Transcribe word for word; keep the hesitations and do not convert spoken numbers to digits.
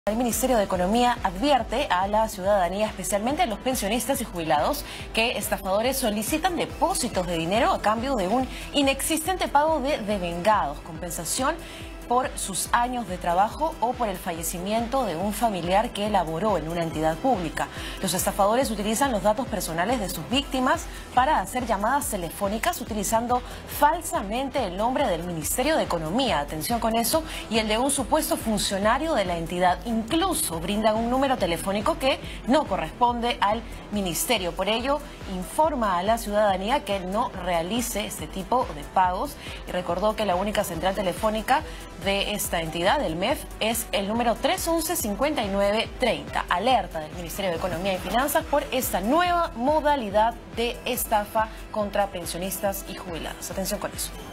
El Ministerio de Economía advierte a la ciudadanía, especialmente a los pensionistas y jubilados, que estafadores solicitan depósitos de dinero a cambio de un inexistente pago de devengados, compensación por sus años de trabajo o por el fallecimiento de un familiar que laboró en una entidad pública. Los estafadores utilizan los datos personales de sus víctimas para hacer llamadas telefónicas utilizando falsamente el nombre del Ministerio de Economía, atención con eso, y el de un supuesto funcionario de la entidad. Incluso brindan un número telefónico que no corresponde al ministerio. Por ello, informa a la ciudadanía que no realice este tipo de pagos y recordó que la única central telefónica de esta entidad, el M E F, es el número tres once, cincuenta y nueve treinta. Alerta del Ministerio de Economía y Finanzas por esta nueva modalidad de estafa contra pensionistas y jubilados. Atención con eso.